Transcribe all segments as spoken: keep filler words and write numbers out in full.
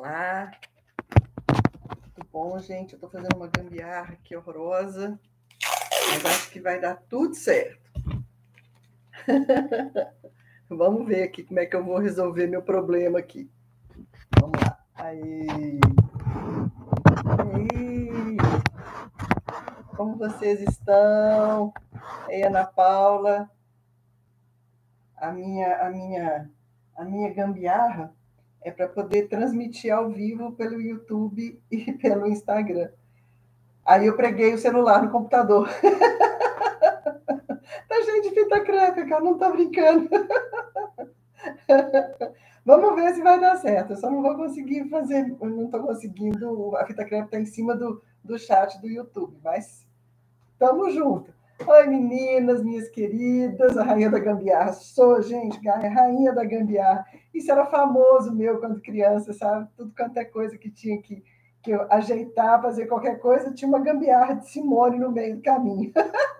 Olá, tudo bom, gente? Eu tô fazendo uma gambiarra aqui horrorosa, mas acho que vai dar tudo certo. Vamos ver aqui como é que eu vou resolver meu problema aqui. Vamos lá. Aí. Aí. Como vocês estão? Ei, Ana Paula. A minha, a minha, a minha gambiarra é para poder transmitir ao vivo pelo YouTube e pelo Instagram. Aí eu preguei o celular no computador. Tá cheio de fita crepe, que eu não tô brincando. Vamos ver se vai dar certo. Eu só não vou conseguir fazer, eu não estou conseguindo. A fita crepe está em cima do, do chat do YouTube, mas estamos juntos. Oi, meninas, minhas queridas, a rainha da gambiarra. Sou, gente, a rainha da gambiarra. Isso era famoso meu quando criança, sabe? Tudo quanto é coisa que tinha que, que eu ajeitar, fazer qualquer coisa, tinha uma gambiarra de Simone no meio do caminho.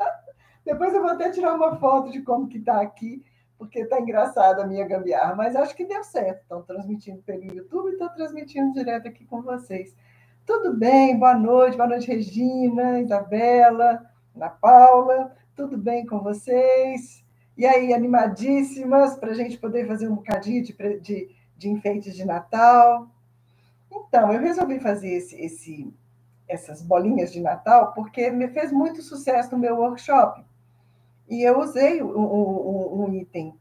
Depois eu vou até tirar uma foto de como que está aqui, porque está engraçada a minha gambiarra, mas acho que deu certo. Estão transmitindo pelo YouTube e estou transmitindo direto aqui com vocês. Tudo bem? Boa noite, boa noite, Regina, Isabela, Ana Paula, tudo bem com vocês? E aí, animadíssimas para a gente poder fazer um bocadinho de, de, de enfeites de Natal? Então, eu resolvi fazer esse, esse, essas bolinhas de Natal porque me fez muito sucesso no meu workshop. E eu usei um, um, um item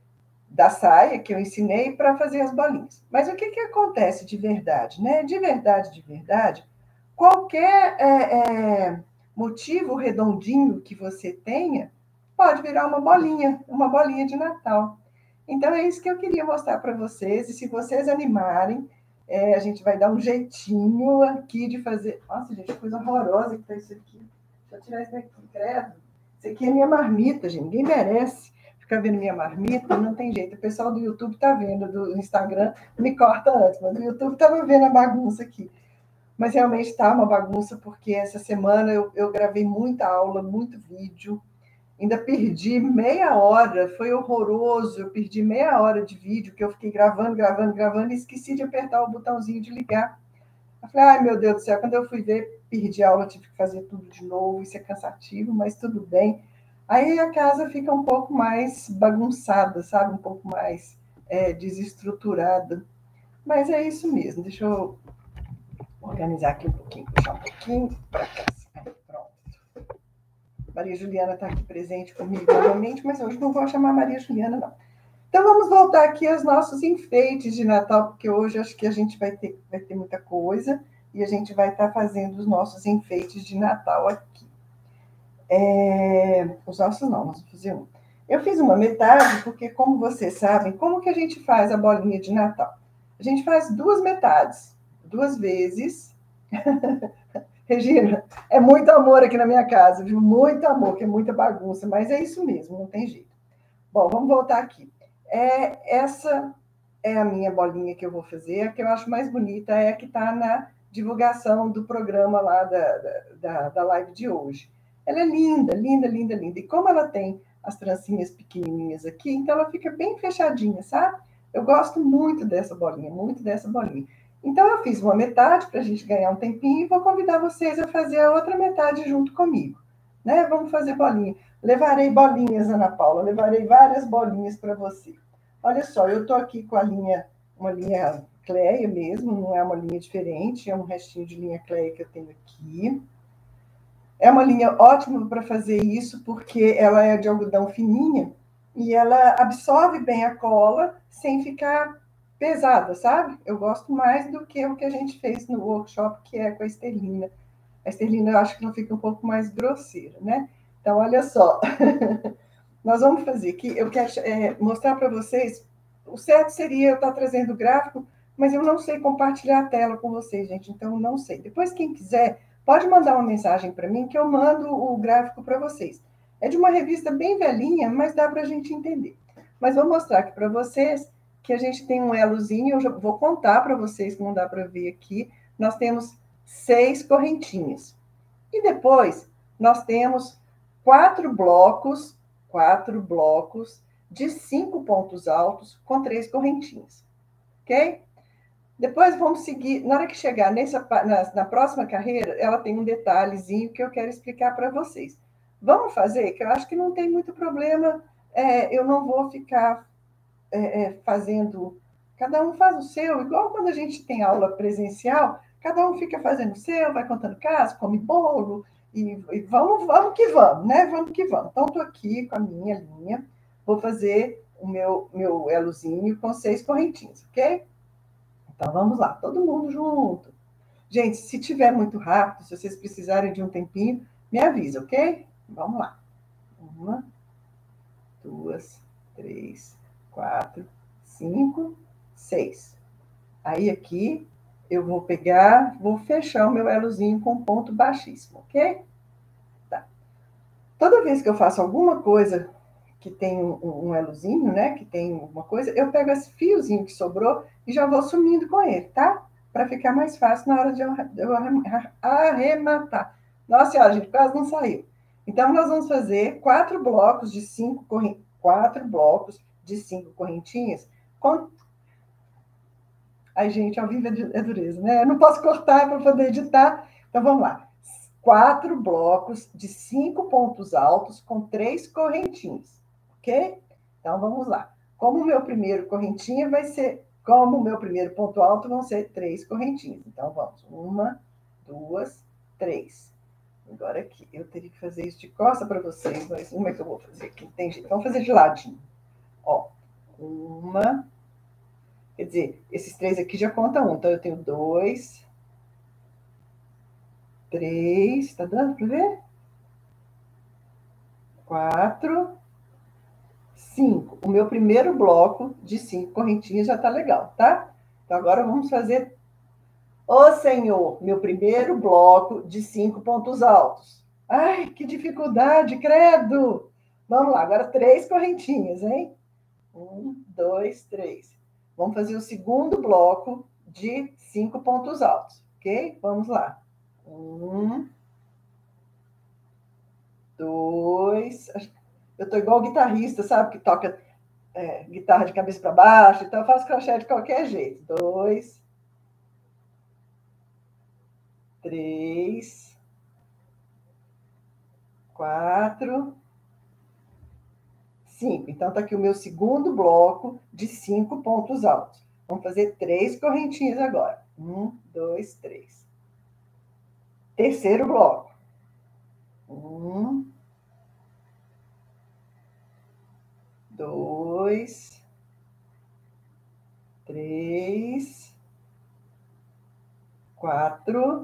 da saia que eu ensinei para fazer as bolinhas. Mas o que, que acontece de verdade? Né? De verdade, de verdade, qualquer é, é, motivo redondinho que você tenha pode virar uma bolinha, uma bolinha de Natal. Então, é isso que eu queria mostrar para vocês. E se vocês animarem, é, a gente vai dar um jeitinho aqui de fazer... Nossa, gente, que coisa horrorosa que tá isso aqui. Deixa eu tirar isso daqui, credo. Isso aqui é minha marmita, gente. Ninguém merece ficar vendo minha marmita. Não tem jeito. O pessoal do YouTube tá vendo, do Instagram me corta antes, mas do YouTube tava vendo a bagunça aqui. Mas realmente tá uma bagunça, porque essa semana eu, eu gravei muita aula, muito vídeo. Ainda perdi meia hora, foi horroroso. Eu perdi meia hora de vídeo, que eu fiquei gravando, gravando, gravando, e esqueci de apertar o botãozinho de ligar. Eu falei, ai, meu Deus do céu, quando eu fui ver, perdi a aula, tive que fazer tudo de novo, isso é cansativo, mas tudo bem. Aí a casa fica um pouco mais bagunçada, sabe? Um pouco mais é, desestruturada. Mas é isso mesmo, deixa eu organizar aqui um pouquinho, puxar um pouquinho para cá. Pronto. Maria Juliana está aqui presente comigo novamente, mas hoje não vou chamar Maria Juliana, não. Então, vamos voltar aqui aos nossos enfeites de Natal, porque hoje acho que a gente vai ter, vai ter muita coisa e a gente vai estar fazendo os nossos enfeites de Natal aqui. É, os nossos não, nós vamos fazer um. Eu fiz uma metade, porque, como vocês sabem, como que a gente faz a bolinha de Natal? A gente faz duas metades, duas vezes. Regina, é muito amor aqui na minha casa, viu? Muito amor, que é muita bagunça, mas é isso mesmo, não tem jeito. Bom, vamos voltar aqui. É, essa é a minha bolinha que eu vou fazer. A que eu acho mais bonita é a que está na divulgação do programa lá da, da, da live de hoje. Ela é linda, linda, linda, linda. E como ela tem as trancinhas pequenininhas aqui, então ela fica bem fechadinha, sabe? Eu gosto muito dessa bolinha, muito dessa bolinha. Então, eu fiz uma metade para a gente ganhar um tempinho e vou convidar vocês a fazer a outra metade junto comigo. Né? Vamos fazer bolinha. Levarei bolinhas, Ana Paula, levarei várias bolinhas para você. Olha só, eu estou aqui com a linha, uma linha Cleia mesmo, não é uma linha diferente, é um restinho de linha Cleia que eu tenho aqui. É uma linha ótima para fazer isso, porque ela é de algodão fininha e ela absorve bem a cola sem ficar pesada, sabe? Eu gosto mais do que o que a gente fez no workshop, que é com a esterlina. A esterlina eu acho que ela fica um pouco mais grosseira, né? Então, olha só. Nós vamos fazer aqui, eu quero é, mostrar para vocês, o certo seria eu estar trazendo o gráfico, mas eu não sei compartilhar a tela com vocês, gente, então eu não sei. Depois, quem quiser, pode mandar uma mensagem para mim, que eu mando o gráfico para vocês. É de uma revista bem velhinha, mas dá para a gente entender. Mas vou mostrar aqui para vocês que a gente tem um elozinho, eu já vou contar para vocês, que não dá para ver aqui. Nós temos seis correntinhas. E depois, nós temos quatro blocos, quatro blocos de cinco pontos altos com três correntinhas, ok? Depois vamos seguir, na hora que chegar nessa, na, na próxima carreira, ela tem um detalhezinho que eu quero explicar para vocês. Vamos fazer, que eu acho que não tem muito problema, é, eu não vou ficar é, é, fazendo, cada um faz o seu, igual quando a gente tem aula presencial, cada um fica fazendo o seu, vai contando caso, come bolo, e, e vamos, vamos que vamos, né? Vamos que vamos. Então, estou aqui com a minha linha, vou fazer o meu, meu elozinho com seis correntinhas, ok? Então, vamos lá, todo mundo junto. Gente, se tiver muito rápido, se vocês precisarem de um tempinho, me avisa, ok? Vamos lá. Uma, duas, três, quatro, cinco, seis. Aí, aqui, eu vou pegar, vou fechar o meu elozinho com ponto baixíssimo, ok? Tá. Toda vez que eu faço alguma coisa que tem um, um elozinho, né? Que tem alguma coisa, eu pego esse fiozinho que sobrou e já vou sumindo com ele, tá? Para ficar mais fácil na hora de eu arrematar. Nossa senhora, gente, quase não saiu. Então, nós vamos fazer quatro blocos de cinco correntinhas, quatro blocos de cinco correntinhas. Com... Ai, gente, ao vivo é dureza, né? Eu não posso cortar para poder editar. Então, vamos lá. Quatro blocos de cinco pontos altos com três correntinhas, ok? Então, vamos lá. Como o meu primeiro correntinha vai ser, como o meu primeiro ponto alto vão ser três correntinhas. Então, vamos. Uma, duas, três. Agora aqui, eu teria que fazer isso de costa para vocês, mas como é que eu vou fazer aqui? Tem jeito. Vamos fazer de ladinho. Ó, uma. Quer dizer, esses três aqui já conta um. Então, eu tenho dois, três, tá dando para ver? Quatro, cinco. O meu primeiro bloco de cinco correntinhas já tá legal, tá? Então, agora vamos fazer... Ô, Senhor, meu primeiro bloco de cinco pontos altos. Ai, que dificuldade, credo! Vamos lá, agora três correntinhas, hein? Um, dois, três. Vamos fazer o segundo bloco de cinco pontos altos, ok? Vamos lá. Um, dois... Eu tô igual guitarrista, sabe? Que toca é, guitarra de cabeça para baixo, então eu faço crochê de qualquer jeito. Dois, três, quatro, cinco. Então, tá aqui o meu segundo bloco de cinco pontos altos. Vamos fazer três correntinhas agora. Um, dois, três. Terceiro bloco. Um, dois, três, quatro,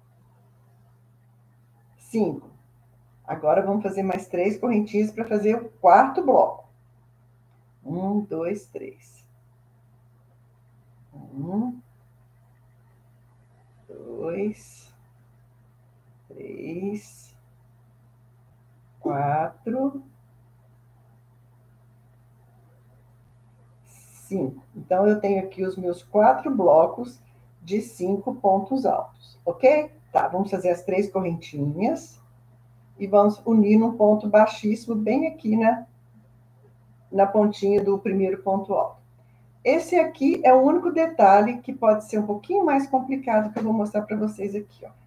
cinco. Agora vamos fazer mais três correntinhas para fazer o quarto bloco. Um, dois, três. Um, dois, três, quatro, cinco. Então, eu tenho aqui os meus quatro blocos de cinco pontos altos, ok? Tá, vamos fazer as três correntinhas e vamos unir num ponto baixíssimo, bem aqui na, na pontinha do primeiro ponto alto. Esse aqui é o único detalhe que pode ser um pouquinho mais complicado que eu vou mostrar para vocês aqui, ó.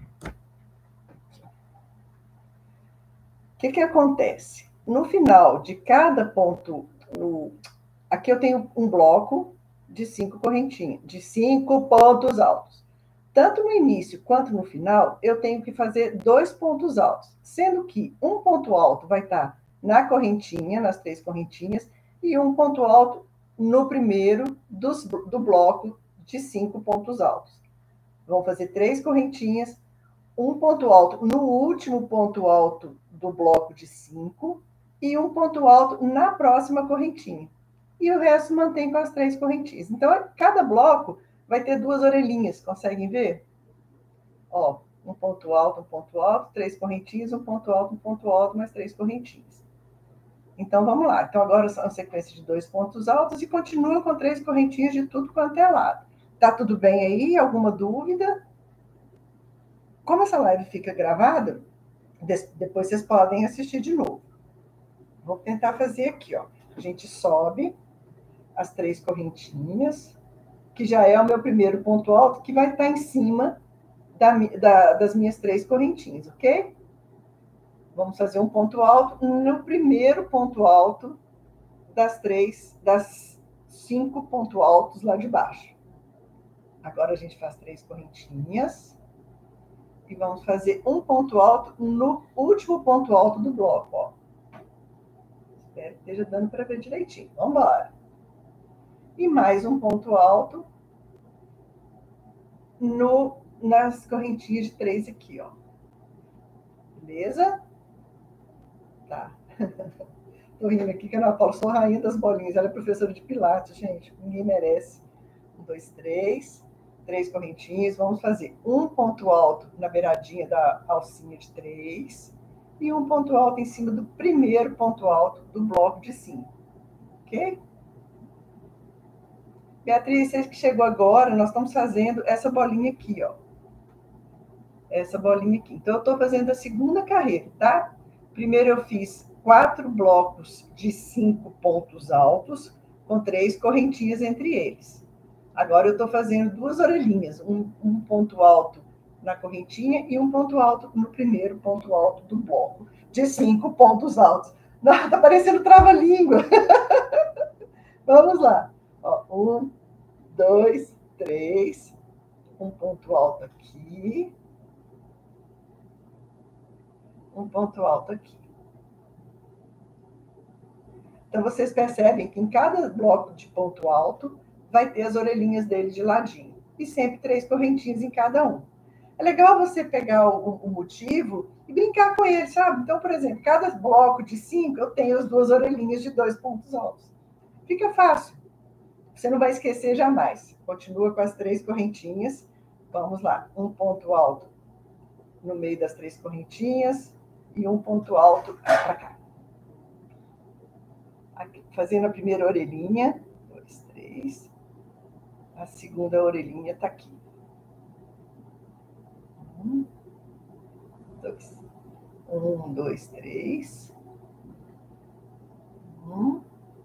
O que que acontece? No final de cada ponto, no... aqui eu tenho um bloco de cinco correntinhas, de cinco pontos altos. Tanto no início quanto no final, eu tenho que fazer dois pontos altos, sendo que um ponto alto vai estar na correntinha, nas três correntinhas, e um ponto alto no primeiro dos, do bloco de cinco pontos altos. Vamos fazer três correntinhas, um ponto alto no último ponto alto do bloco de cinco e um ponto alto na próxima correntinha. E o resto mantém com as três correntinhas. Então, cada bloco vai ter duas orelhinhas, conseguem ver? Ó, um ponto alto, um ponto alto, três correntinhas, um ponto alto, um ponto alto, mais três correntinhas. Então, vamos lá. Então, agora são uma sequência de dois pontos altos e continua com três correntinhas de tudo quanto é lado. Tá tudo bem aí? Alguma dúvida? Como essa live fica gravada, depois vocês podem assistir de novo. Vou tentar fazer aqui, ó. A gente sobe as três correntinhas, que já é o meu primeiro ponto alto, que vai estar em cima da, da, das minhas três correntinhas, ok? Vamos fazer um ponto alto no primeiro ponto alto das três, das cinco pontos altos lá de baixo. Agora a gente faz três correntinhas e vamos fazer um ponto alto no último ponto alto do bloco, ó. Espero que esteja dando para ver direitinho. Vamos embora. E mais um ponto alto no, nas correntinhas de três aqui, ó. Beleza? Tá. Tô rindo aqui que a Ana Paula sou a rainha das bolinhas. Ela é professora de Pilates, gente. Ninguém merece. Um, dois, três. Três correntinhas. Vamos fazer um ponto alto na beiradinha da alcinha de três. E um ponto alto em cima do primeiro ponto alto do bloco de cinco. Ok? Beatriz, você que chegou agora, nós estamos fazendo essa bolinha aqui, ó. Essa bolinha aqui. Então, eu estou fazendo a segunda carreira, tá? Primeiro eu fiz quatro blocos de cinco pontos altos, com três correntinhas entre eles. Agora eu estou fazendo duas orelhinhas, um, um ponto alto na correntinha e um ponto alto no primeiro ponto alto do bloco, de cinco pontos altos. Não, tá parecendo trava-língua. Vamos lá. Ó, um, dois, três, um ponto alto aqui, um ponto alto aqui. Então, vocês percebem que em cada bloco de ponto alto vai ter as orelhinhas dele de ladinho. E sempre três correntinhas em cada um. É legal você pegar o, o motivo e brincar com ele, sabe? Então, por exemplo, cada bloco de cinco, eu tenho as duas orelhinhas de dois pontos altos. Fica fácil. Você não vai esquecer jamais. Continua com as três correntinhas. Vamos lá. Um ponto alto no meio das três correntinhas e um ponto alto para cá. Aqui, fazendo a primeira orelhinha. Dois, três. A segunda orelhinha está aqui. Um, dois. Um, dois, três. Um,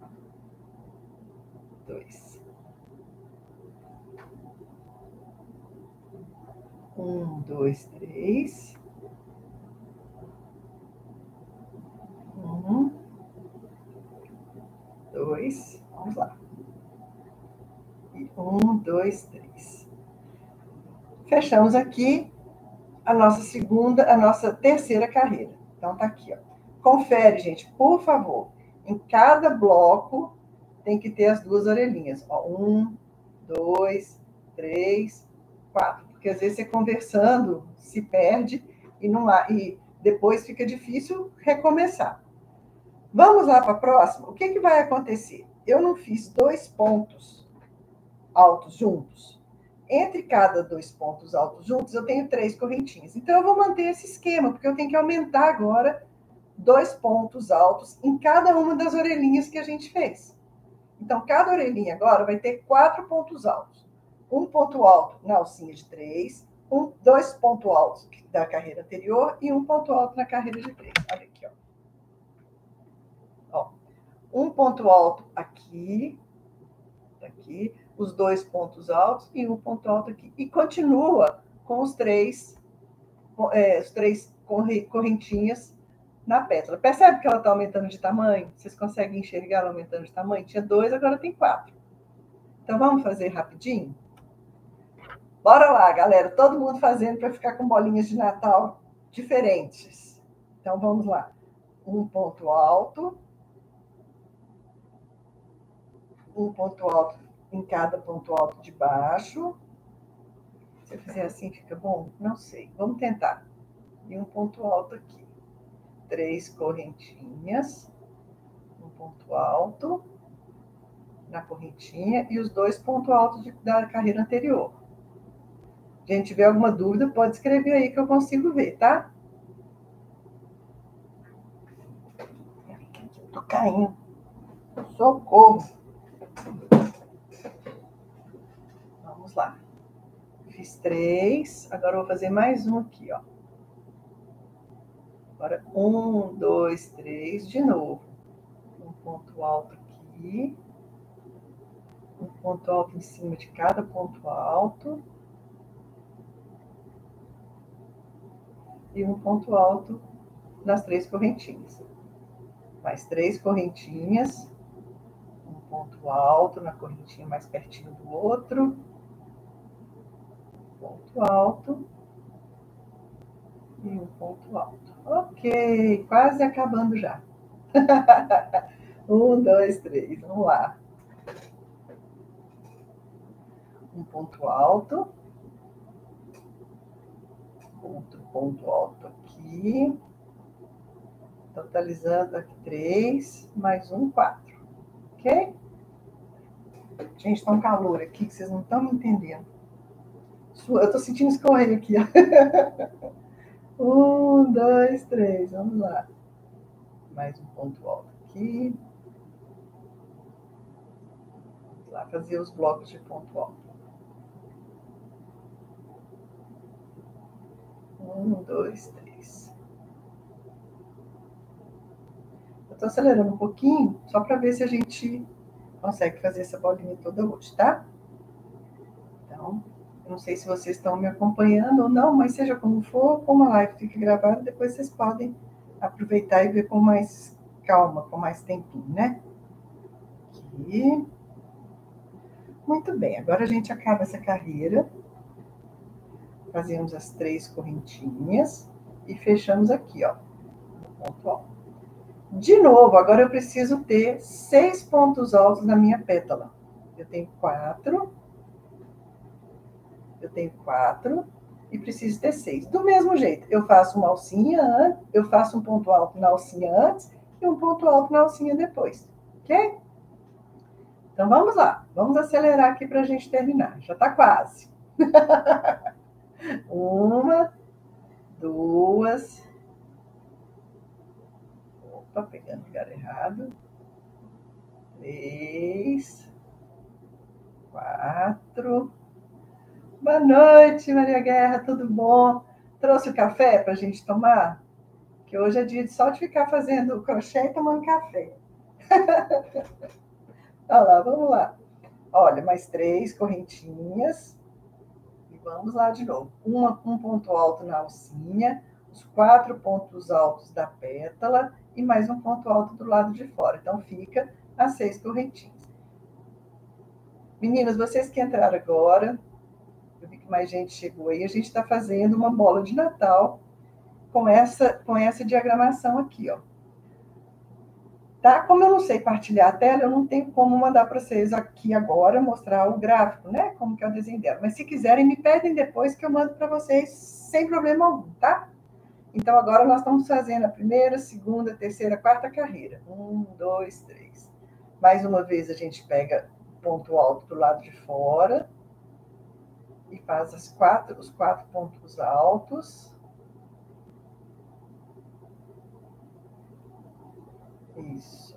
dois. Um, dois, três. Um, dois. Vamos lá. E um, dois, três. Fechamos aqui a nossa segunda, a nossa terceira carreira. Então, tá aqui, ó. Confere, gente, por favor. Em cada bloco tem que ter as duas orelhinhas. Ó, um, dois, três, quatro. Porque às vezes você conversando se perde e, não há, e depois fica difícil recomeçar. Vamos lá para a próxima? O que, que vai acontecer? Eu não fiz dois pontos altos juntos. Entre cada dois pontos altos juntos, eu tenho três correntinhas. Então, eu vou manter esse esquema, porque eu tenho que aumentar agora dois pontos altos em cada uma das orelhinhas que a gente fez. Então, cada orelhinha agora vai ter quatro pontos altos. Um ponto alto na alcinha de três, um, dois pontos altos da carreira anterior e um ponto alto na carreira de três. Olha aqui, ó. Ó, um ponto alto aqui, aqui, os dois pontos altos e um ponto alto aqui. E continua com os três, é, os três correntinhas na pétala. Percebe que ela está aumentando de tamanho? Vocês conseguem enxergar ela aumentando de tamanho? Tinha dois, agora tem quatro. Então, vamos fazer rapidinho? Bora lá, galera. Todo mundo fazendo para ficar com bolinhas de Natal diferentes. Então, vamos lá. Um ponto alto. Um ponto alto em cada ponto alto de baixo. Se eu fizer assim, fica bom? Não sei. Vamos tentar. E um ponto alto aqui. Três correntinhas. Um ponto alto na correntinha e os dois pontos altos de, da carreira anterior. Se a gente tiver alguma dúvida, pode escrever aí que eu consigo ver, tá? Tô caindo. Socorro. Vamos lá. Fiz três. Agora eu vou fazer mais um aqui, ó. Agora, um, dois, três, de novo. Um ponto alto aqui. Um ponto alto em cima de cada ponto alto. E um ponto alto nas três correntinhas. Mais três correntinhas. Um ponto alto na correntinha mais pertinho do outro. Ponto alto. E um ponto alto. Ok, quase acabando já. Um, dois, três, vamos lá. Um ponto alto. Outro ponto alto aqui. Totalizando aqui três, mais um, quatro. Ok? Gente, tá um calor aqui que vocês não estão me entendendo. Eu tô sentindo escorrer aqui, ó. Um, dois, três, vamos lá. Mais um ponto alto aqui. Vamos lá fazer os blocos de ponto alto. Um, dois, três. Eu tô acelerando um pouquinho, só para ver se a gente consegue fazer essa bolinha toda hoje, tá? Então, eu não sei se vocês estão me acompanhando ou não, mas seja como for, como a live fica gravada, depois vocês podem aproveitar e ver com mais calma, com mais tempinho, né? Aqui. Muito bem, agora a gente acaba essa carreira. Fazemos as três correntinhas e fechamos aqui, ó. Ponto alto. De novo, agora eu preciso ter seis pontos altos na minha pétala. Eu tenho quatro. Eu tenho quatro e preciso ter seis. Do mesmo jeito, eu faço uma alcinha, eu faço um ponto alto na alcinha antes e um ponto alto na alcinha depois, ok? Então, vamos lá. Vamos acelerar aqui para a gente terminar. Já está quase. Uma, duas. Opa, pegando o lugar errado. Três. Quatro. Boa noite, Maria Guerra, tudo bom? Trouxe o café para a gente tomar? Que hoje é dia de só de ficar fazendo crochê e tomando café. Olha lá, vamos lá. Olha, mais três correntinhas. E vamos lá de novo. Uma, um ponto alto na alcinha, os quatro pontos altos da pétala e mais um ponto alto do lado de fora. Então, fica as seis correntinhas. Meninas, vocês que entraram agora, eu vi que mais gente chegou aí, a gente está fazendo uma bola de Natal com essa, com essa diagramação aqui, ó. Tá? Como eu não sei partilhar a tela, eu não tenho como mandar para vocês aqui agora, mostrar o gráfico, né? Como que é o desenho dela. Mas se quiserem, me pedem depois que eu mando para vocês sem problema algum, tá? Então, agora nós estamos fazendo a primeira, segunda, terceira, quarta carreira. Um, dois, três. Mais uma vez, a gente pega o ponto alto do lado de fora e faz as quatro, os quatro pontos altos. Isso.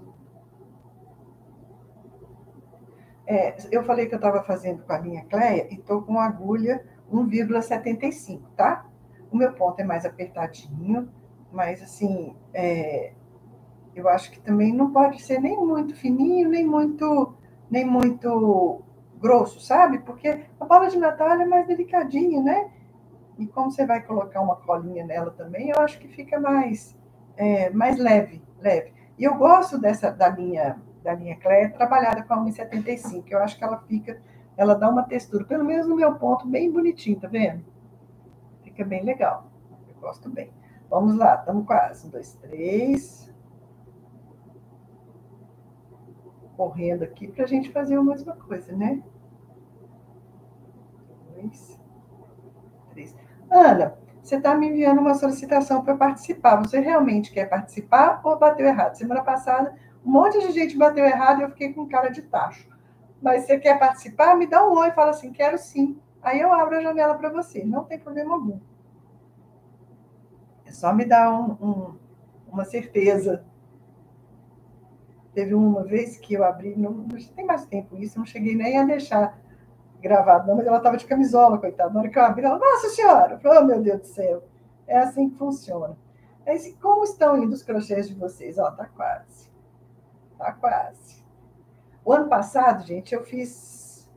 É, eu falei que eu estava fazendo com a linha Cleia e estou com agulha um vírgula setenta e cinco, tá? O meu ponto é mais apertadinho, mas assim, é, eu acho que também não pode ser nem muito fininho, nem muito, nem muito grosso, sabe? Porque a bola de Natal é mais delicadinha, né? E como você vai colocar uma colinha nela também, eu acho que fica mais, é, mais leve, leve. E eu gosto dessa da linha da linha Cleia trabalhada com a um vírgula setenta e cinco. Eu acho que ela fica, ela dá uma textura, pelo menos no meu ponto, bem bonitinho, tá vendo? Fica bem legal. Eu gosto bem. Vamos lá, estamos quase. Um, dois, três. Correndo aqui para a gente fazer a mesma coisa, né? Dois, três. Ana, você está me enviando uma solicitação para participar. Você realmente quer participar ou bateu errado? Semana passada, um monte de gente bateu errado e eu fiquei com cara de tacho. Mas você quer participar? Me dá um oi e fala assim, quero sim. Aí eu abro a janela para você. Não tem problema algum. É só me dar um, um, uma certeza. Teve uma vez que eu abri, não, não tem mais tempo isso, não cheguei nem a deixar gravado, não, mas ela estava de camisola, coitada. Na hora que eu abri, ela, nossa senhora! Eu falei, oh, meu Deus do céu! É assim que funciona. Mas como estão indo os crochês de vocês? Ó, tá quase. Tá quase. O ano passado, gente, eu fiz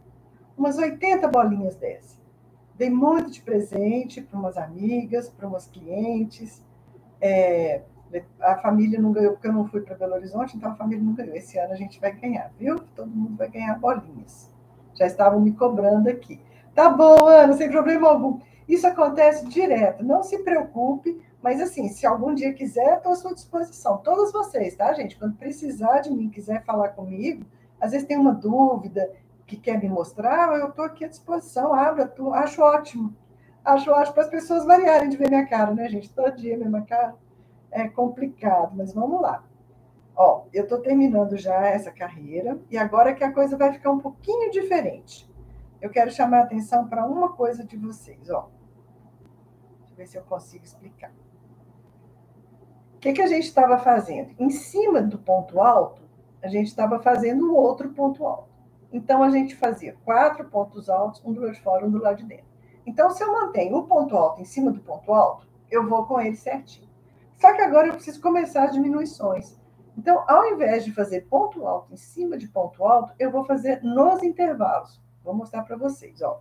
umas oitenta bolinhas dessas. Dei muito de presente para umas amigas, para umas clientes. É, a família não ganhou, porque eu não fui para Belo Horizonte, então a família não ganhou. Esse ano a gente vai ganhar, viu? Todo mundo vai ganhar bolinhas. Já estavam me cobrando aqui. Tá bom, Ana, sem problema algum. Isso acontece direto, não se preocupe, mas assim, se algum dia quiser, estou à sua disposição. Todos vocês, tá, gente? Quando precisar de mim, quiser falar comigo, às vezes tem uma dúvida que quer me mostrar, eu estou aqui à disposição, abra, acho ótimo. Acho ótimo para as pessoas variarem de ver minha cara, né, gente? Todo dia a mesma cara. É complicado, mas vamos lá. Ó, eu estou terminando já essa carreira e agora que a coisa vai ficar um pouquinho diferente. Eu quero chamar a atenção para uma coisa de vocês, ó. Deixa eu ver se eu consigo explicar. O que, que a gente estava fazendo? Em cima do ponto alto, a gente estava fazendo um outro ponto alto. Então, a gente fazia quatro pontos altos, um do lado de fora, um do lado de dentro. Então, se eu mantenho o ponto alto em cima do ponto alto, eu vou com ele certinho. Só que agora eu preciso começar as diminuições. Então, ao invés de fazer ponto alto em cima de ponto alto, eu vou fazer nos intervalos. Vou mostrar para vocês, ó.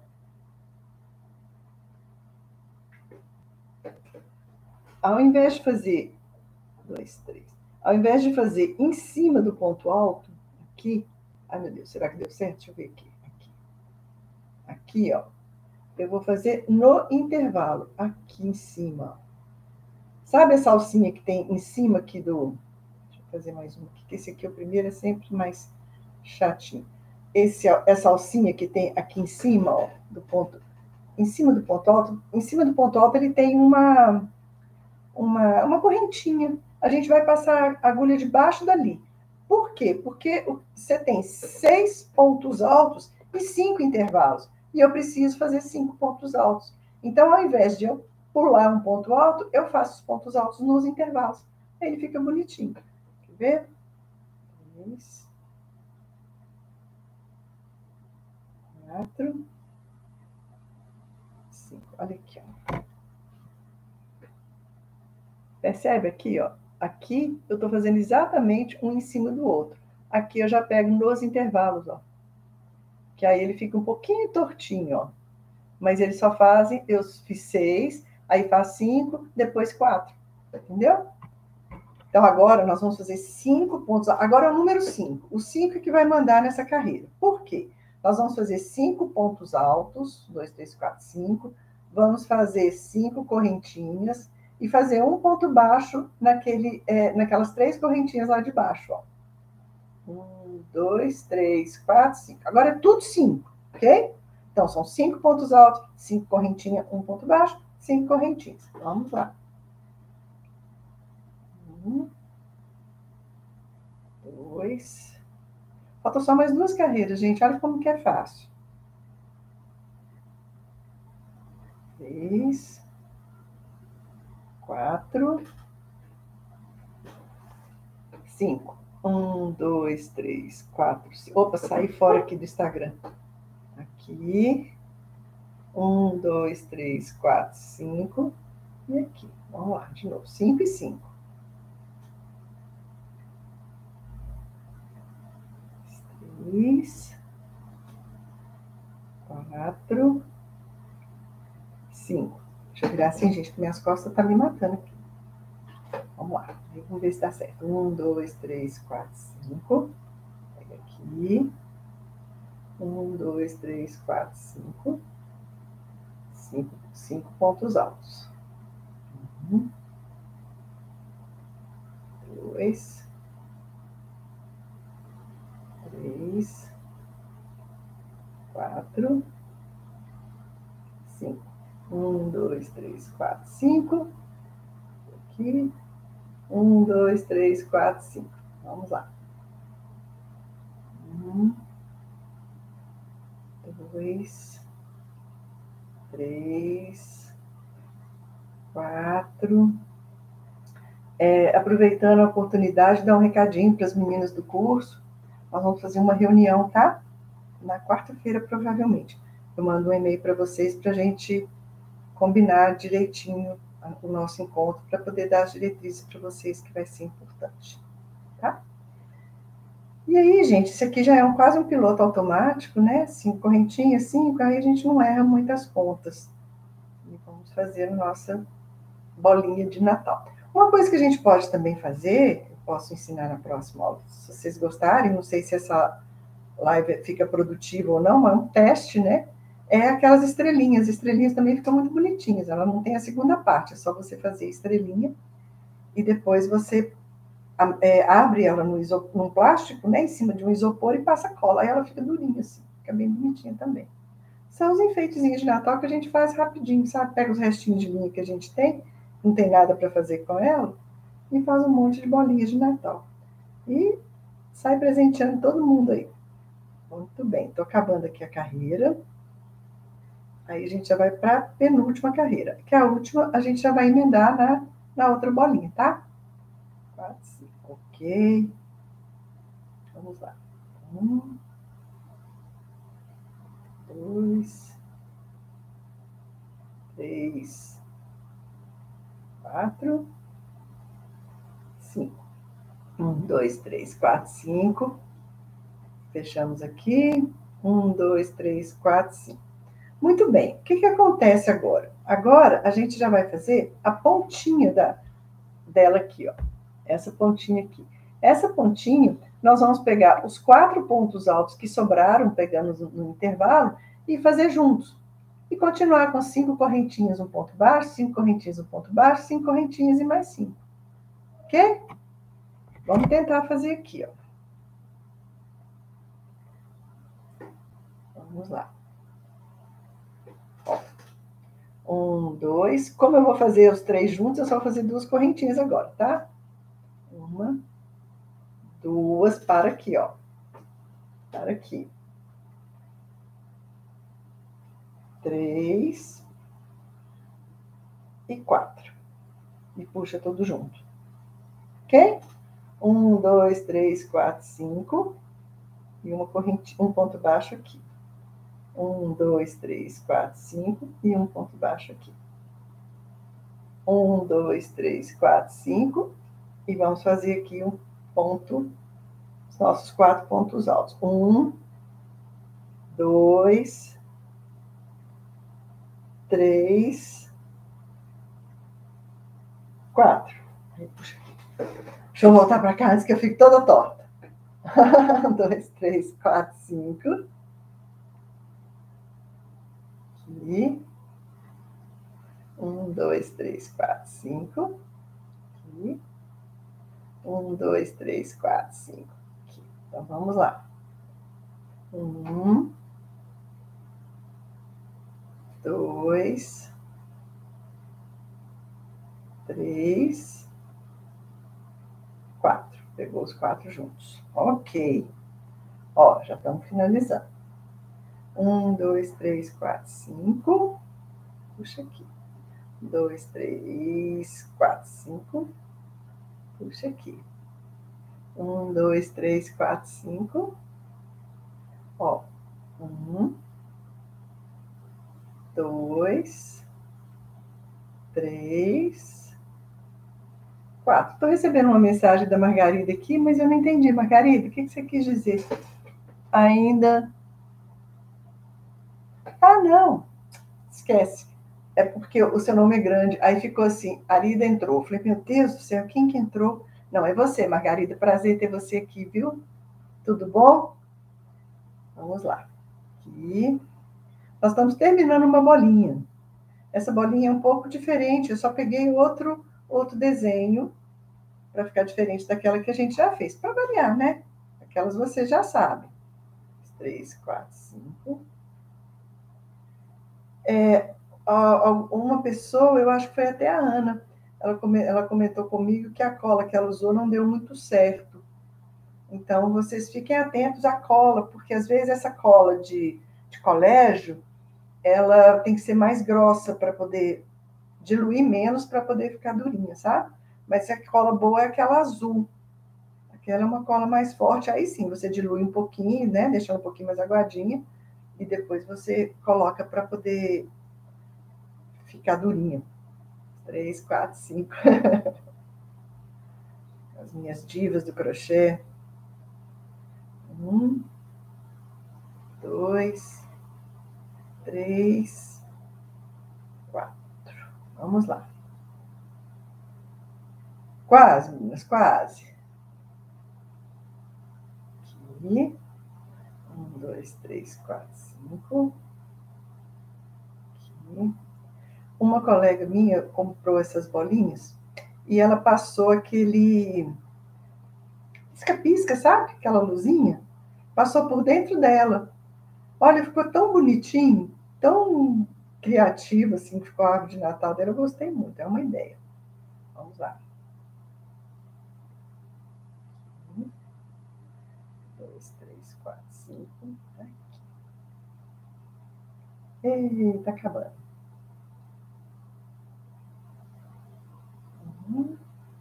Ao invés de fazer dois, três. Ao invés de fazer em cima do ponto alto, aqui, ai meu Deus, será que deu certo? Deixa eu ver aqui. Aqui, aqui ó. Eu vou fazer no intervalo, aqui em cima. Sabe essa alcinha que tem em cima aqui do... Deixa eu fazer mais um aqui, que esse aqui, o primeiro, é sempre mais chatinho. Esse, essa alcinha que tem aqui em cima, ó, do ponto... Em cima do ponto alto, em cima do ponto alto ele tem uma, uma, uma correntinha. A gente vai passar a agulha debaixo dali. Por quê? Porque você tem seis pontos altos e cinco intervalos. E eu preciso fazer cinco pontos altos. Então, ao invés de eu pular um ponto alto, eu faço os pontos altos nos intervalos. Aí ele fica bonitinho. Quer ver? Três. Quatro. Cinco. Olha aqui, ó. Percebe aqui, ó? Aqui eu estou fazendo exatamente um em cima do outro. Aqui eu já pego nos intervalos, ó. Que aí ele fica um pouquinho tortinho, ó. Mas eles só fazem, eu fiz seis, aí faz cinco, depois quatro. Entendeu? Então agora nós vamos fazer cinco pontos. Agora é o número cinco. O cinco é que vai mandar nessa carreira. Por quê? Nós vamos fazer cinco pontos altos, dois, três, quatro, cinco. Vamos fazer cinco correntinhas e fazer um ponto baixo naquele, é, naquelas três correntinhas lá de baixo, ó. Um, dois, três, quatro, cinco. Agora é tudo cinco, ok? Então, são cinco pontos altos, cinco correntinhas, um ponto baixo, cinco correntinhas. Vamos lá. Um, dois. Falta só mais duas carreiras, gente. Olha como que é fácil. Três. Quatro. Cinco. Um, dois, três, quatro, cinco. Opa, saí fora aqui do Instagram. Aqui. Um, dois, três, quatro, cinco. E aqui. Vamos lá, de novo. Cinco e cinco. Três. Quatro. Cinco. Deixa eu virar assim, gente, que minhas costas estão tá me matando aqui. Vamos lá. Vamos ver se dá certo. Um, dois, três, quatro, cinco. Pega aqui. Um, dois, três, quatro, cinco. Cinco, cinco pontos altos. Um, dois, três, quatro, cinco. Um, dois, três, quatro, cinco. Aqui. Um, dois, três, quatro, cinco. Vamos lá. Um, dois, três, quatro. É, aproveitando a oportunidade, dar um recadinho para as meninas do curso. Nós vamos fazer uma reunião, tá? Na quarta-feira, provavelmente. Eu mando um e-mail para vocês para a gente combinar direitinho o nosso encontro, para poder dar as diretrizes para vocês, que vai ser importante. Tá? E aí, gente, esse aqui já é um, quase um piloto automático, né? Cinco correntinhas, cinco, aí a gente não erra muitas pontas. E vamos fazer a nossa bolinha de Natal. Uma coisa que a gente pode também fazer, eu posso ensinar na próxima aula, se vocês gostarem, não sei se essa live fica produtiva ou não, mas é um teste, né? É aquelas estrelinhas. As estrelinhas também ficam muito bonitinhas. Ela não tem a segunda parte, é só você fazer estrelinha e depois você é, abre ela no isopor, num plástico, né, em cima de um isopor e passa cola. Aí ela fica durinha assim, fica bem bonitinha também. São os enfeitezinhos de Natal que a gente faz rapidinho, sabe? Pega os restinhos de linha que a gente tem, não tem nada para fazer com ela, e faz um monte de bolinhas de Natal. E sai presenteando todo mundo aí. Muito bem, estou acabando aqui a carreira. Aí a gente já vai para a penúltima carreira, que a última a gente já vai emendar na, na outra bolinha, tá? quatro, cinco, ok. Vamos lá. Um, dois, três, quatro, cinco. Um, dois, três, quatro, cinco. Fechamos aqui. Um, dois, três, quatro, cinco. Muito bem. O que, que acontece agora? Agora a gente já vai fazer a pontinha da, dela aqui, ó. Essa pontinha aqui. Essa pontinha, nós vamos pegar os quatro pontos altos que sobraram, pegando no intervalo, e fazer juntos. E continuar com cinco correntinhas, um ponto baixo, cinco correntinhas, um ponto baixo, cinco correntinhas e mais cinco. Ok? Vamos tentar fazer aqui, ó. Vamos lá. Ó. Um, dois. Como eu vou fazer os três juntos, eu só vou fazer duas correntinhas agora, tá? Uma, duas, para aqui, ó. Para aqui. Três e quatro. E puxa tudo junto. Ok? Um, dois, três, quatro, cinco. E uma corrente, um ponto baixo aqui. Um, dois, três, quatro, cinco. E um ponto baixo aqui. Um, dois, três, quatro, cinco. E vamos fazer aqui um ponto, os nossos quatro pontos altos. Um, dois, três, quatro. Aí, puxa aqui. Deixa eu voltar para cá antes que eu fique toda torta. Um, dois, três, quatro, cinco. Aqui. Um, dois, três, quatro, cinco. Aqui. Um, dois, três, quatro, cinco. Aqui. Então, vamos lá. Um, dois, três, quatro. Pegou os quatro juntos. Ok. Ó, já estamos finalizando. Um, dois, três, quatro, cinco. Puxa aqui. Dois, três, quatro, cinco. Puxa aqui. Um, dois, três, quatro, cinco. Ó. Um, dois, três, quatro. Estou recebendo uma mensagem da Margarida aqui, mas eu não entendi. Margarida, o que você quis dizer? Ainda. Ah, não. Esquece. É porque o seu nome é grande. Aí ficou assim, Arida entrou. Eu falei, meu Deus do céu, quem que entrou? Não, é você, Margarida. Prazer ter você aqui, viu? Tudo bom? Vamos lá. Aqui. Nós estamos terminando uma bolinha. Essa bolinha é um pouco diferente. Eu só peguei outro, outro desenho para ficar diferente daquela que a gente já fez. Para variar, né? Aquelas você já sabe. Três, quatro, cinco. É, uma pessoa, eu acho que foi até a Ana, ela, ela comentou comigo que a cola que ela usou não deu muito certo. Então, vocês fiquem atentos à cola, porque às vezes essa cola de, de colégio, ela tem que ser mais grossa para poder diluir menos, para poder ficar durinha, sabe? Mas a cola boa é aquela azul. Aquela é uma cola mais forte, aí sim, você dilui um pouquinho, né? Deixa ela um pouquinho mais aguadinha, e depois você coloca para poder ficar durinha. Três, quatro, cinco. As minhas divas do crochê. Um, dois, três, quatro. Vamos lá. Quase, meninas, quase. Aqui. Um, dois, três, quatro, cinco. Aqui. Uma colega minha comprou essas bolinhas e ela passou aquele pisca-pisca, sabe? Aquela luzinha. Passou por dentro dela. Olha, ficou tão bonitinho, tão criativo, assim, que ficou a árvore de Natal dela. Eu gostei muito, é uma ideia. Vamos lá. Um, dois, três, quatro, cinco. Aqui. Eita, acabando. Um,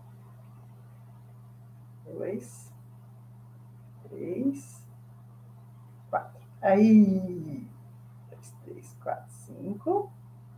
dois, três, quatro. Aí, dois, três, quatro, cinco.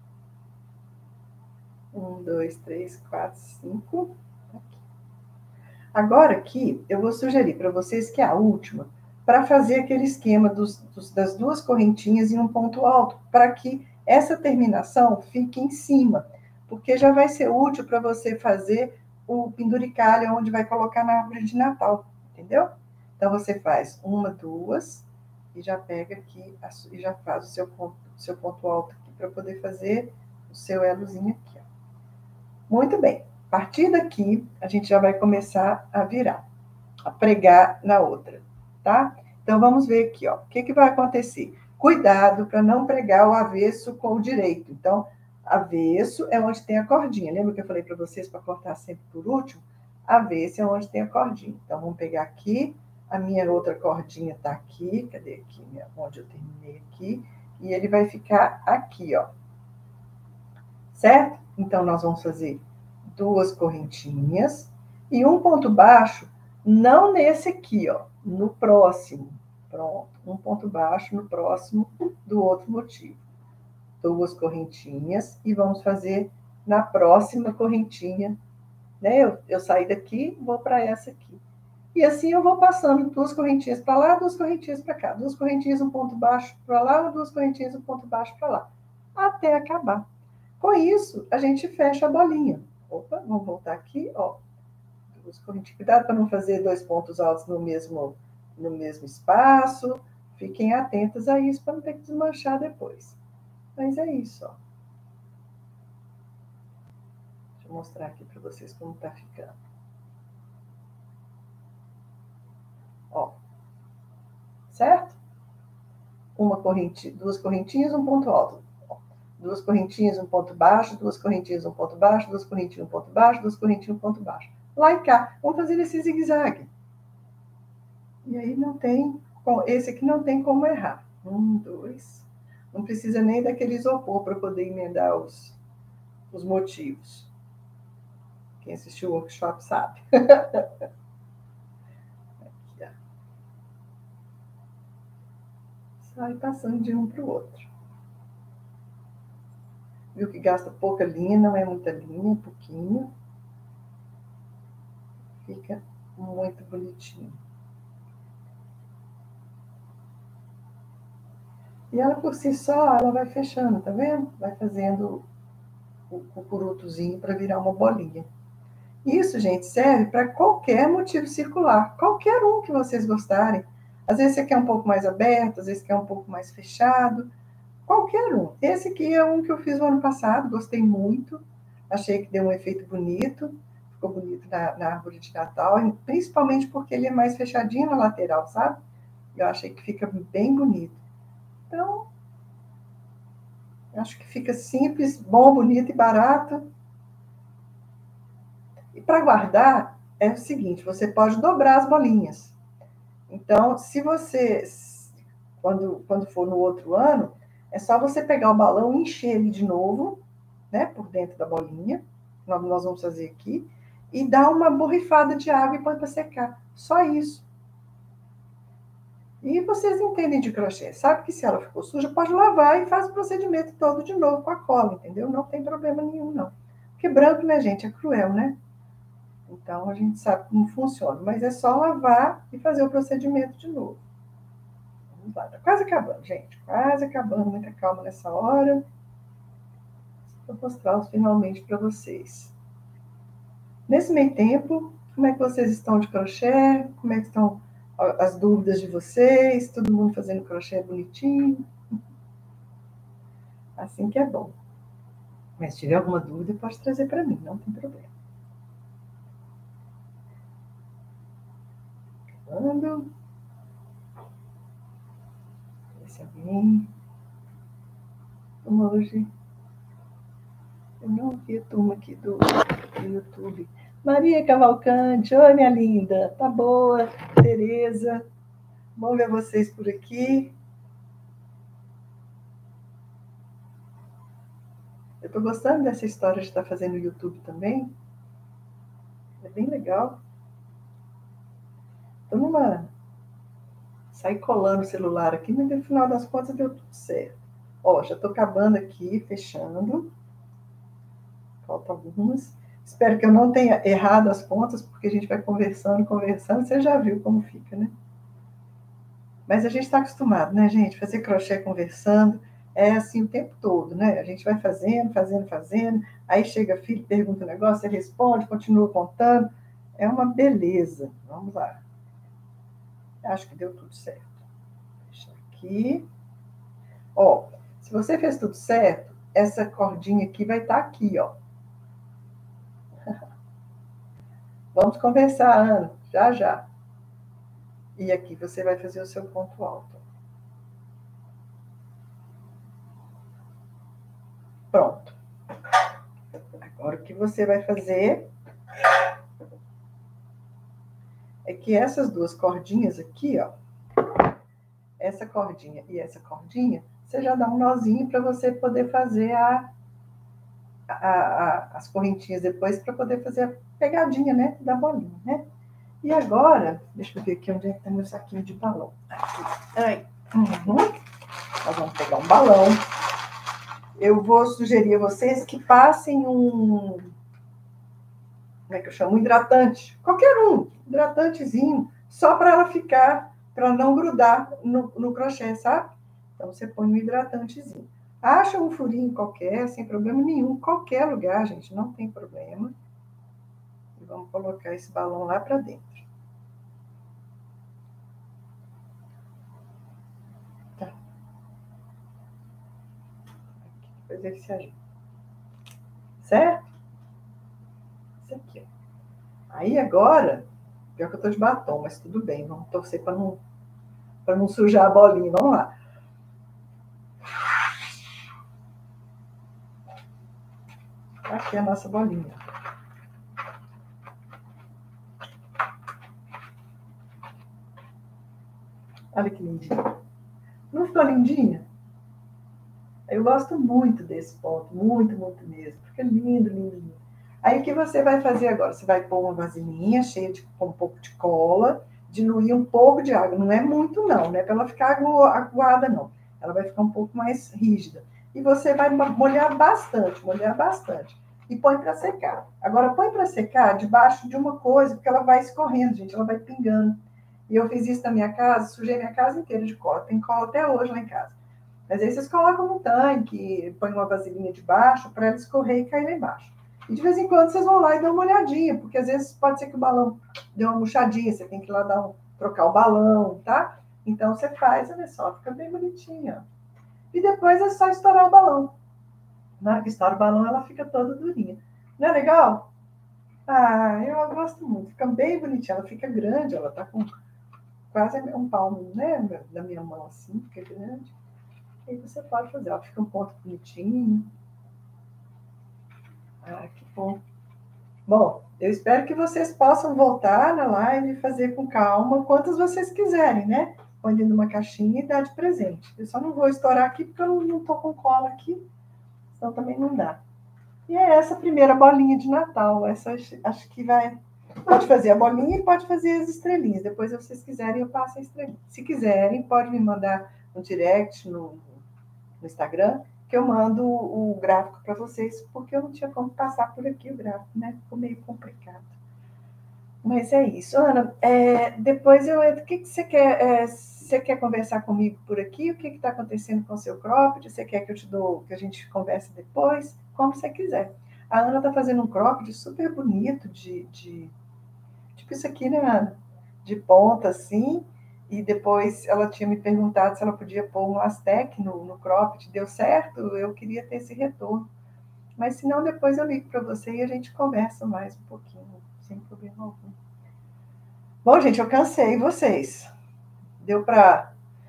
Um, dois, três, quatro, cinco. Aqui. Agora aqui, eu vou sugerir para vocês que é a última, para fazer aquele esquema dos, dos, das duas correntinhas em um ponto alto, para que essa terminação fique em cima, porque já vai ser útil para você fazer o penduricalho, onde vai colocar na árvore de Natal, entendeu? Então, você faz uma, duas, e já pega aqui, e já faz o seu ponto, seu ponto alto aqui, para poder fazer o seu elozinho aqui, ó. Muito bem. A partir daqui, a gente já vai começar a virar, a pregar na outra, tá? Então, vamos ver aqui, ó. O que, que vai acontecer? Cuidado para não pregar o avesso com o direito. Então, avesso é onde tem a cordinha. Lembra que eu falei para vocês para cortar sempre por último? Avesso é onde tem a cordinha. Então, vamos pegar aqui. A minha outra cordinha está aqui. Cadê aqui? Onde eu terminei aqui. E ele vai ficar aqui, ó. Certo? Então, nós vamos fazer duas correntinhas e um ponto baixo, não nesse aqui, ó, no próximo. Pronto, um ponto baixo no próximo do outro motivo. Duas correntinhas e vamos fazer na próxima correntinha, né? Eu, eu saí daqui, vou para essa aqui. E assim eu vou passando duas correntinhas para lá, duas correntinhas para cá. Duas correntinhas, um ponto baixo para lá, duas correntinhas, um ponto baixo para lá. Até acabar. Com isso, a gente fecha a bolinha. Opa, vamos voltar aqui, ó. Duas correntinhas. Cuidado para não fazer dois pontos altos no mesmo, no mesmo espaço. Fiquem atentos a isso para não ter que desmanchar depois. Mas é isso, ó. Deixa eu mostrar aqui para vocês como tá ficando. Ó. Certo? Uma correntinha, duas correntinhas, um ponto alto. Duas correntinhas, um ponto baixo, duas correntinhas, um ponto baixo, duas correntinhas, um ponto baixo, duas correntinhas, um ponto baixo. Lá e cá. Vamos fazer esse zigue-zague. E aí não tem, esse aqui não tem como errar. Um, dois. Não precisa nem daquele isopor para poder emendar os, os motivos. Quem assistiu o workshop sabe. Aqui, ó. Sai passando de um para o outro. Viu que gasta pouca linha, não é muita linha, pouquinho. Fica muito bonitinho. E ela, por si só, ela vai fechando, tá vendo? Vai fazendo o cucurutozinho para virar uma bolinha. Isso, gente, serve para qualquer motivo circular. Qualquer um que vocês gostarem. Às vezes você quer um pouco mais aberto, às vezes quer um pouco mais fechado. Qualquer um. Esse aqui é um que eu fiz no ano passado, gostei muito. Achei que deu um efeito bonito. Ficou bonito na, na árvore de Natal, principalmente porque ele é mais fechadinho na lateral, sabe? Eu achei que fica bem bonito. Então, acho que fica simples, bom, bonito e barato. E para guardar, é o seguinte, você pode dobrar as bolinhas. Então, se você, quando, quando for no outro ano, é só você pegar o balão e encher ele de novo, né, por dentro da bolinha, nós, nós vamos fazer aqui, e dar uma borrifada de água e põe para secar. Só isso. E vocês entendem de crochê, sabe que se ela ficou suja, pode lavar e faz o procedimento todo de novo com a cola, entendeu? Não tem problema nenhum, não. Porque branco, né, gente, é cruel, né? Então, a gente sabe como funciona, mas é só lavar e fazer o procedimento de novo. Vamos lá, tá quase acabando, gente. Quase acabando, muita calma nessa hora. Vou mostrar os finalmente para vocês. Nesse meio tempo, como é que vocês estão de crochê? Como é que estão as dúvidas de vocês? Todo mundo fazendo crochê bonitinho? Assim que é bom. Mas se tiver alguma dúvida, pode trazer para mim, não tem problema. Quando? Ver se alguém... Hoje... Eu não vi a turma aqui do, do YouTube. Maria Cavalcante, oi, minha linda. Tá boa? Tereza. Bom ver vocês por aqui. Eu tô gostando dessa história de estar fazendo YouTube também. É bem legal. Tô numa... Saí colando o celular aqui, mas no final das contas deu tudo certo. Ó, já tô acabando aqui, fechando. Faltam algumas. Espero que eu não tenha errado as pontas, porque a gente vai conversando, conversando. Você já viu como fica, né? Mas a gente está acostumado, né, gente? Fazer crochê conversando é assim o tempo todo, né? A gente vai fazendo, fazendo, fazendo. Aí chega filho, pergunta um negócio, você responde, continua contando. É uma beleza. Vamos lá. Acho que deu tudo certo. Deixa aqui. Ó, se você fez tudo certo, essa cordinha aqui vai estar aqui, ó. Vamos conversar, Ana, já, já. E aqui você vai fazer o seu ponto alto. Pronto. Agora, o que você vai fazer é que essas duas cordinhas aqui, ó, essa cordinha e essa cordinha, você já dá um nozinho para você poder fazer a, a, a, as correntinhas depois, para poder fazer a pegadinha, né, da bolinha, né? E agora, deixa eu ver aqui onde é que tá meu saquinho de balão. Aqui. Ai. Uhum. Nós vamos pegar um balão. Eu vou sugerir a vocês que passem um... Como é que eu chamo? Um hidratante. Qualquer um. Hidratantezinho. Só para ela ficar, para não grudar no, no crochê, sabe? Então, você põe um hidratantezinho. Acha um furinho qualquer, sem problema nenhum. Qualquer lugar, gente. Não tem problema. E vamos colocar esse balão lá para dentro. Depois ele se ajuda. Certo? Isso aqui, ó. Aí agora, pior que eu tô de batom, mas tudo bem, vamos torcer para não, para não sujar a bolinha. Vamos lá. Aqui é a nossa bolinha. Olha que lindinha. Não ficou lindinha? Eu gosto muito desse ponto, muito, muito mesmo. Fica lindo, lindo, lindo. Aí o que você vai fazer agora? Você vai pôr uma vasilhinha cheia de com um pouco de cola, diluir um pouco de água. Não é muito não, não é para ela ficar aguada não. Ela vai ficar um pouco mais rígida. E você vai molhar bastante, molhar bastante. E põe para secar. Agora põe para secar debaixo de uma coisa, porque ela vai escorrendo, gente, ela vai pingando. E eu fiz isso na minha casa, sujei minha casa inteira de cola. Tem cola até hoje lá em casa. Mas aí vocês colocam no tanque, põem uma vasilhinha debaixo para ela escorrer e cair lá embaixo. E de vez em quando vocês vão lá e dão uma olhadinha, porque às vezes pode ser que o balão dê uma murchadinha, você tem que ir lá dar um, trocar o balão, tá? Então você faz, olha só, fica bem bonitinha. E depois é só estourar o balão. Na hora que estoura o balão, ela fica toda durinha. Não é legal? Ah, eu gosto muito. Fica bem bonitinha. Ela fica grande, ela tá com quase um palmo, né, da minha mão assim, fica grande. Aí você pode fazer, ó, fica um ponto bonitinho. Ah, que bom. Bom, eu espero que vocês possam voltar na live e fazer com calma, quantas vocês quiserem, né? Põe dentro de uma caixinha e dá de presente. Eu só não vou estourar aqui, porque eu não, não tô com cola aqui, senão também não dá. E é essa primeira bolinha de Natal. Essa acho que vai... Pode fazer a bolinha e pode fazer as estrelinhas. Depois, se vocês quiserem, eu passo a estrelinha. Se quiserem, pode me mandar um direct no, no Instagram, que eu mando o gráfico para vocês, porque eu não tinha como passar por aqui o gráfico, né? Ficou meio complicado. Mas é isso. Ana, é, depois eu entro. O que, que você quer? É, você quer conversar comigo por aqui? O que está acontecendo com o seu cropped? Você quer que eu te dou, que a gente converse depois? Como você quiser. A Ana está fazendo um cropped super bonito, de, de tipo isso aqui, né, Ana? De ponta, assim. E depois ela tinha me perguntado se ela podia pôr um Aztec no, no cropped. Deu certo? Eu queria ter esse retorno. Mas se não, depois eu ligo para você e a gente conversa mais um pouquinho, sem problema algum. Bom, gente, eu cansei vocês. Deu para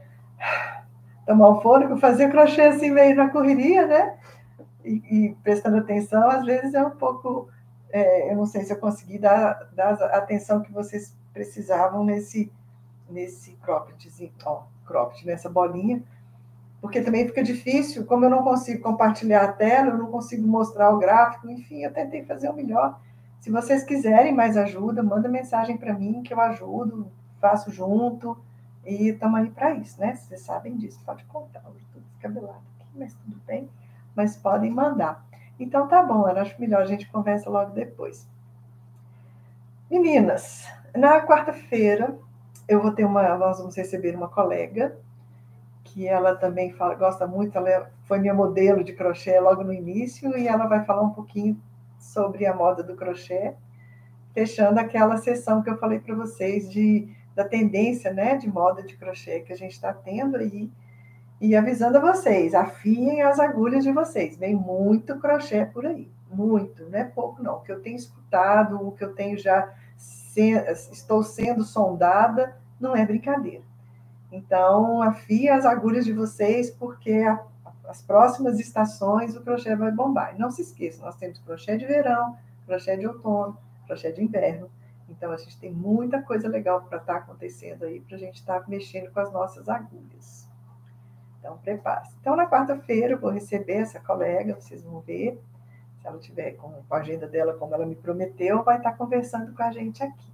tomar um fôlego, fazer crochê assim meio na correria, né? E, e prestando atenção, às vezes é um pouco... É, eu não sei se eu consegui dar, dar a atenção que vocês precisavam nesse, nesse cropped, ó, cropped, nessa bolinha, porque também fica difícil, como eu não consigo compartilhar a tela, eu não consigo mostrar o gráfico, enfim, eu tentei fazer o melhor. Se vocês quiserem mais ajuda, manda mensagem para mim que eu ajudo, faço junto, e estamos aí para isso, né? Vocês sabem disso, pode contar, eu estou descabelada aqui, mas tudo bem, mas podem mandar. Então tá bom, eu acho melhor a gente conversa logo depois. Meninas, na quarta-feira eu vou ter uma, nós vamos receber uma colega, que ela também fala, gosta muito, ela foi minha modelo de crochê logo no início, e ela vai falar um pouquinho sobre a moda do crochê, fechando aquela sessão que eu falei para vocês de, da tendência, né, de moda de crochê que a gente está tendo aí, e avisando a vocês, afiem as agulhas de vocês, vem muito crochê por aí, muito, não é pouco não, o que eu tenho escutado, o que eu tenho já, se, estou sendo sondada, não é brincadeira. Então, afie as agulhas de vocês, porque a, as próximas estações o crochê vai bombar. E não se esqueçam, nós temos crochê de verão, crochê de outono, crochê de inverno. Então, a gente tem muita coisa legal para estar acontecendo aí, para a gente estar mexendo com as nossas agulhas. Então, prepare-se. Então, na quarta-feira, eu vou receber essa colega, vocês vão ver. Se ela tiver com a agenda dela, como ela me prometeu, vai estar conversando com a gente aqui.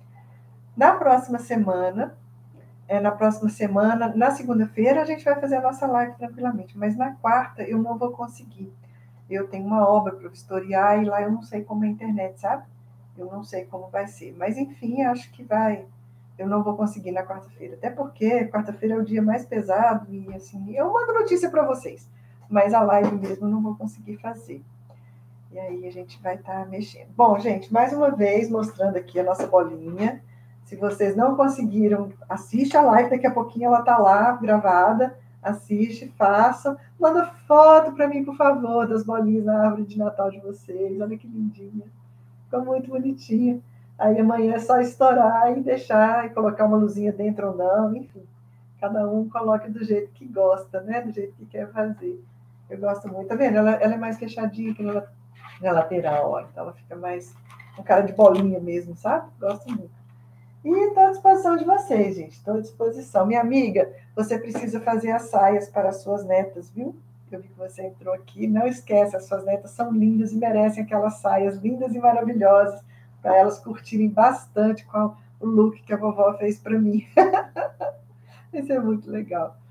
Na próxima semana... É, na próxima semana, na segunda-feira, a gente vai fazer a nossa live tranquilamente, mas na quarta eu não vou conseguir. Eu tenho uma obra para vistoriar e lá eu não sei como é a internet, sabe? Eu não sei como vai ser. Mas, enfim, acho que vai. Eu não vou conseguir na quarta-feira. Até porque quarta-feira é o dia mais pesado e, assim, eu mando notícia para vocês. Mas a live mesmo eu não vou conseguir fazer. E aí a gente vai estar mexendo. Bom, gente, mais uma vez mostrando aqui a nossa bolinha. Se vocês não conseguiram, assiste a live, daqui a pouquinho ela está lá, gravada. Assiste, façam. Manda foto para mim, por favor, das bolinhas na árvore de Natal de vocês. Olha que lindinha. Ficou muito bonitinha. Aí amanhã é só estourar e deixar, e colocar uma luzinha dentro ou não, enfim. Cada um coloca do jeito que gosta, né? Do jeito que quer fazer. Eu gosto muito. Tá vendo? Ela, ela é mais fechadinha que na, na lateral, ó. Então ela fica mais com cara de bolinha mesmo, sabe? Gosto muito. E estou à disposição de vocês, gente. Estou à disposição. Minha amiga, você precisa fazer as saias para as suas netas, viu? Eu vi que você entrou aqui. Não esquece, as suas netas são lindas e merecem aquelas saias lindas e maravilhosas para elas curtirem bastante com o look que a vovó fez para mim. Isso é muito legal.